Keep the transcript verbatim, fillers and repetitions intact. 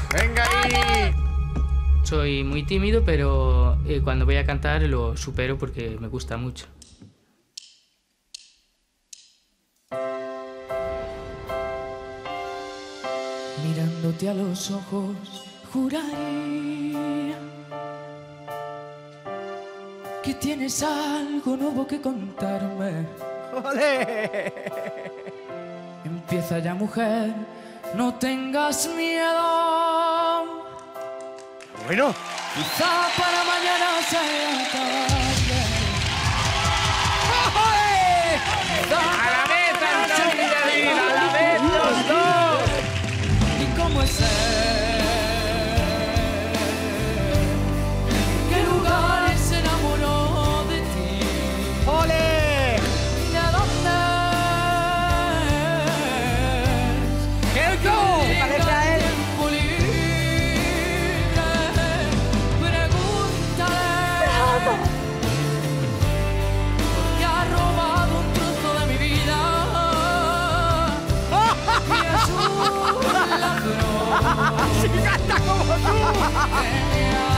Venga ahí. Soy muy tímido, pero eh, cuando voy a cantar lo supero porque me gusta mucho. Mirándote a los ojos, juraría que tienes algo nuevo que contarme. ¡Ole! Empieza ya, mujer, no tengas miedo. Bueno. Quizá para mañana sea tarde. ¡A la vez, Antonio y David! ¡A la vez los dos! ¿Y cómo es ser? ¿Qué lugares se enamoró de ti? ¡Ole! ¿De dónde es? ¡Qué go! Parece a él. Tiempo libre, pregúntale. Porque ha robado un trozo de mi vida. Y es un ladrón. ¡Sí canta como tú! Que me ha